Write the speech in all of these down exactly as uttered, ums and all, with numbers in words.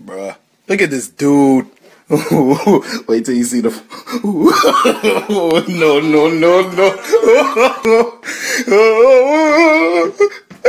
Bruh, look at this dude. Wait till you see the. No, no, no, no.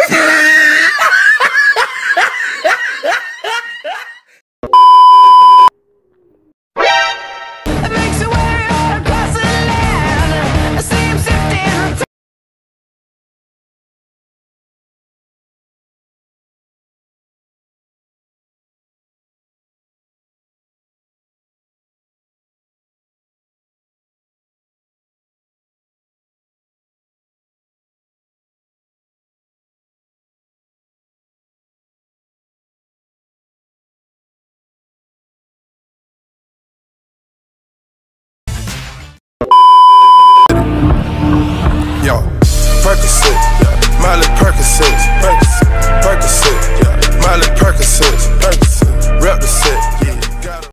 Yo, Percocet, yeah. Miley Percocet, Percocet, Percocet, yeah. Miley Percocet, Percocet, rep the set, yeah. Got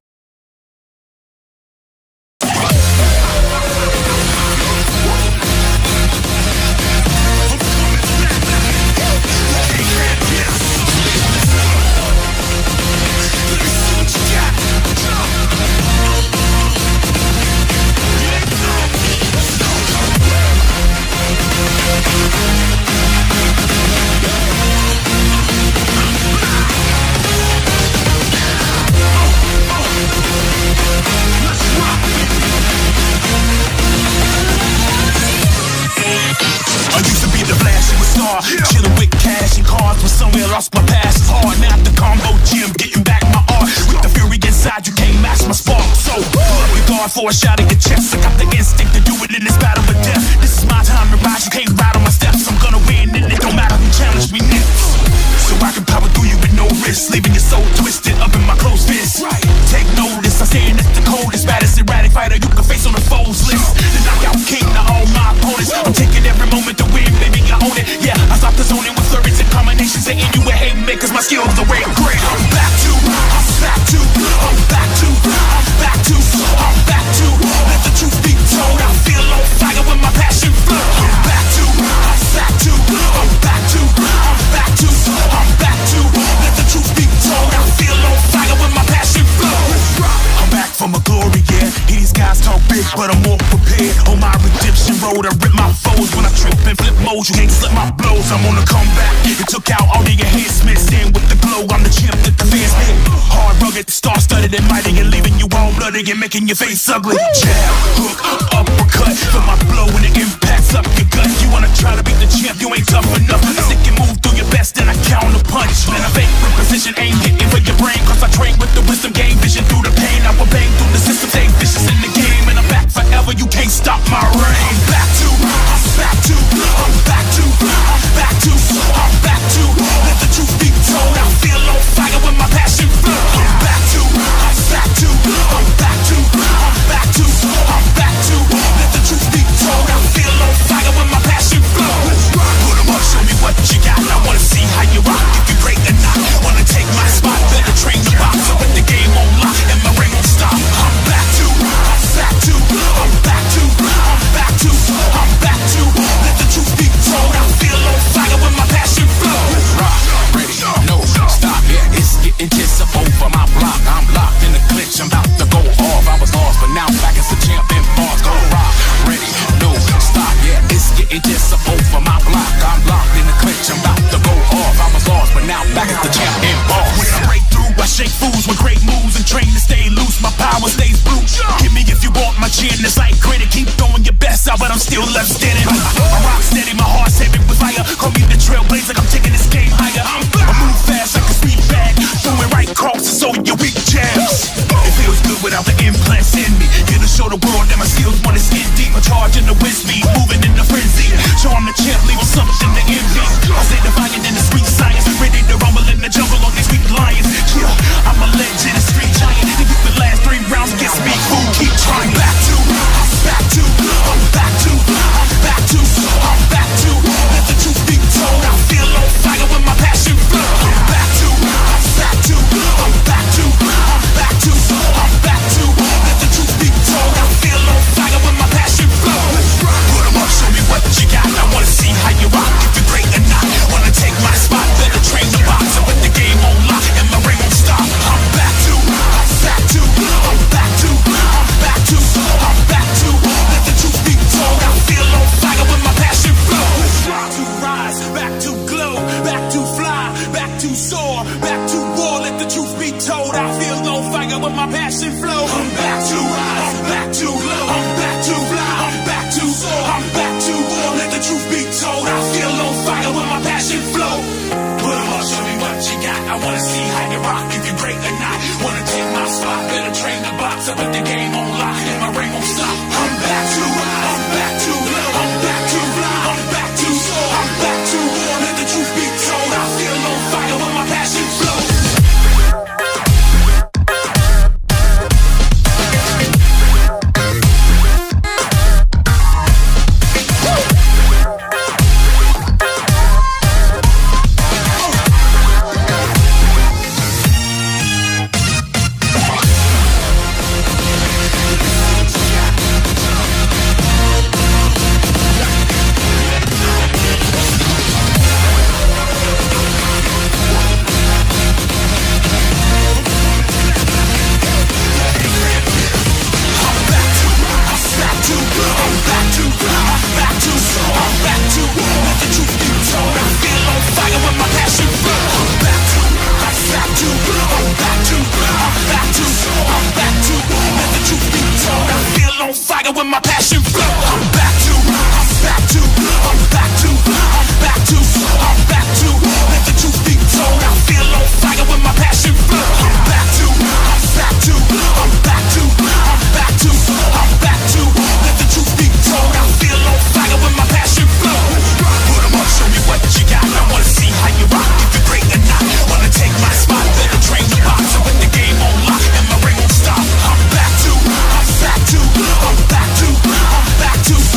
chillin' with cash and cars, but somewhere lost my past. It's hard now at the combo gym, getting back my art. With the fury inside, you can't match my spark. So, pull up your guard for a shot at your chest. I got the instinct to do it in this battle of death. This is my time to rise, you can't ride on my steps. I'm gonna win and it don't matter who challenge me next. So I can power through you with no risk, leaving your soul twisted up in my closed fist. Take notice, I'm saying it's the coldest, baddest erratic fighter you can face on the foes list. The knockout king to all my opponents. I'm taking every moment to win, baby, I own it. Yeah, I stop the zoning with flurries and combinations, saying you a hate me, cause my skills are way great. I'm back to, I'm back to, I'm back to, I'm back to, I'm back to. Let the truth be told, I feel on fire when my passion flow. I'm back to, I'm back to, I'm back to, I'm back to, I'm back to. Let the truth be told, I feel on fire when my passion flow. I'm back from a glory, yeah. These guys talk big, but I'm more prepared. On my redemption road, I rip my foes when I trip and flip modes. You can't slip my blows, I'm on the comeback. It took out all the enhancements, stand with the glow. I'm the champ that the fans hit. Hard, rugged, star-studded and mighty, and leaving you all bloody and making your face ugly. Jab, hook, uppercut, for my blow when it impacts up your gut. You wanna try to beat the champ, you ain't tough enough. I think you move through your best, then I counter punch. Man, I fake with precision, ain't hitting for your brain, cause I train with the wisdom, gain vision through the pain. I will bang through the system, stay vicious in the game, and I'm back forever. You can't stop my reign. I'm back to, I'm back to, I'm back to, I'm back to, I'm back to. Let the truth be told, I feel on fire when my passion flow. I'm back to, I'm back to, I'm back to, I'm back to, I'm back to. Let the truth be told, I feel on fire when my passion flow. Put 'em up, show me what you got. I wanna see how you rock, if you break or not. Wanna take my spot, better train the box. I put the game on lock and my ring won't stop. I'm back to, I'm back to, I'm back to, I'm back to, I'm back to. Let the truth be told, I feel on fire when my passion flow. Rock, ready, no, stop, yeah, it's getting tense up over my block. I'm locked in the clinch, I'm about to go off. I was lost, but now I'm back as a champ in bars. Go rock, ready, no, stop, yeah, it's getting tense up over my block. I'm locked in the clinch, I'm about to go off. I was lost, but now I'm back as the champ in bars. When I break through, I shake fools with great moves and train to stay loose. My power stays blue. Hit me if you want my chin, it's like gritty. Keep throwing your best out, but I'm still left standing. I rock steady, my heart's heavy with fire. Call me the trailblazer, I'm taking this game higher. I move fast like a speed bag, throwing right crosses so your weak jabs. It feels good without the implants in me. Here to show the world that my skills want to skin deep. I'm charging the wind speed, moving in the frenzy. Show I'm the champ, leaving something to envy. I say defiant in the street science, ready to rumble in the jungle on these weak lions. Yeah, I'm a legend, a street giant. If you could last three rounds against me, fool, keep trying. I'm back to, I'm back to, I'm back to, I'm back to, I'm back to. Let the truth be told, I feel on fire when my passion flow. I'm back to, I'm back to, I'm back to, I'm back to, I'm back to. Let the truth be told, I feel on fire when my passion flow. Put 'em up, show me what you got. I wanna see how you rock, if you're great or not. Wanna take my spot, better passion flow. I'm back to rise, I'm back to glow, I'm back to fly, I'm back to soar, I'm back to war. Let the truth be told, I feel on fire when my passion flow. Put 'em up, show me what you got. I wanna see how you rock, if you're great or not. Wanna take my spot, better train the box. I put the game on lock and my ring won't stop. I'm back to rise, I'm back to glow, I'm back to fly, I'm back to soar, I'm back to war. Let the truth be told, I feel on fire when my passion flow. When my passion flow, I'm back to, I'm back to, I'm back to, I'm back to, I'm back to. Let the truth be told, I feel on fire when my passion flow. I'm back to, I'm back to, I'm back to, I'm back to, I'm back to. Let the truth be told, I feel on fire when my passion flow. Put 'em up, show me what you got. I wanna see how you rock, if you're great or not. Wanna take my spot, better train the box. I put the game on lock and my ring won't stop. I'm back to, I'm back to, I'm back to, I'm back to.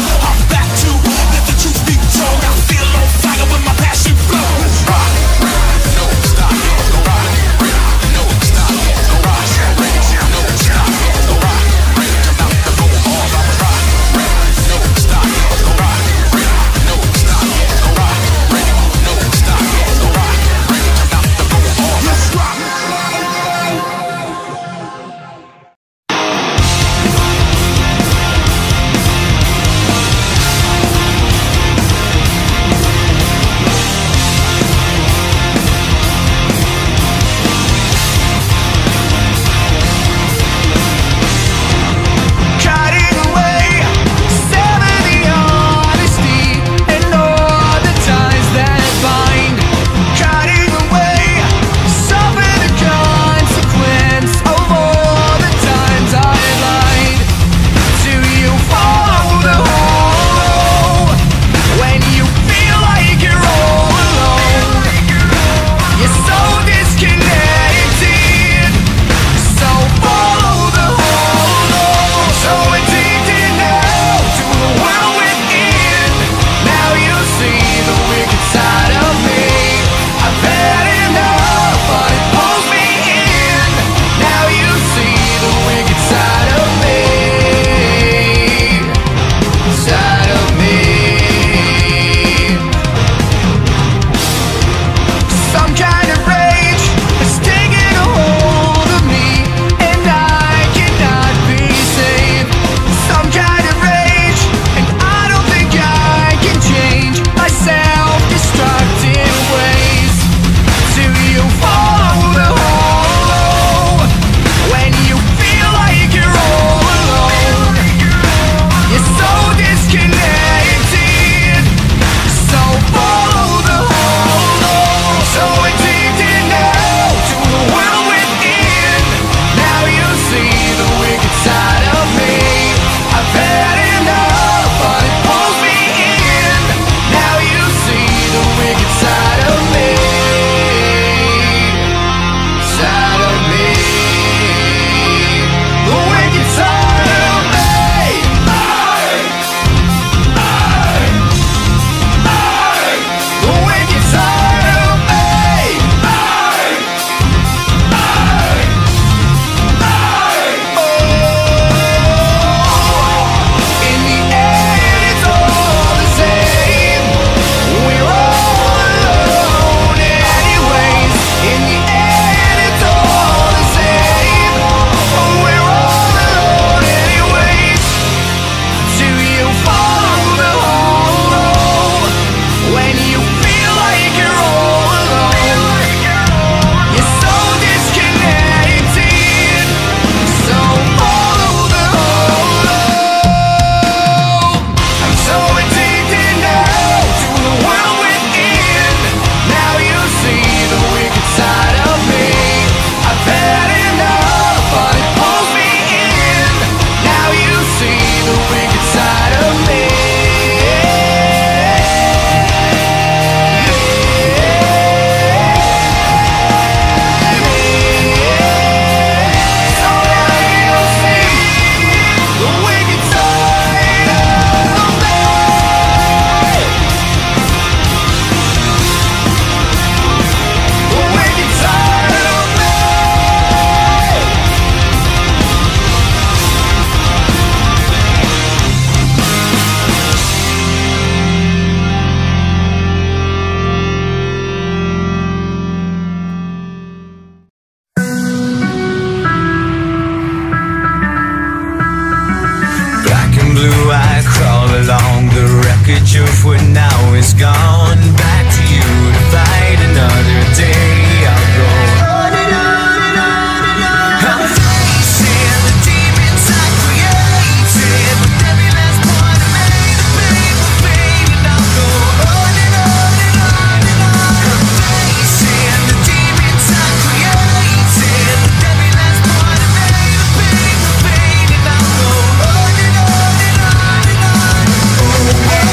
wreckage of what now is gone. Back to you to fight another day. I'll go on and on and on and on. I'm facing the demons I created with every last part of me, the pain, the pain, and I'll go on and on and on and on. I'm facing the demons I created with every last part of me, the pain, the pain, and I'll go on and on and on and on. Oh, oh,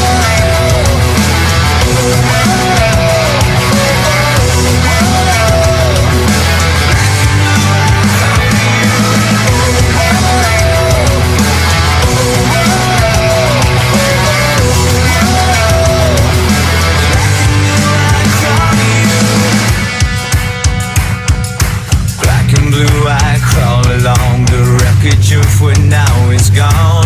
black and blue, I crawl along the wreckage of what now is gone.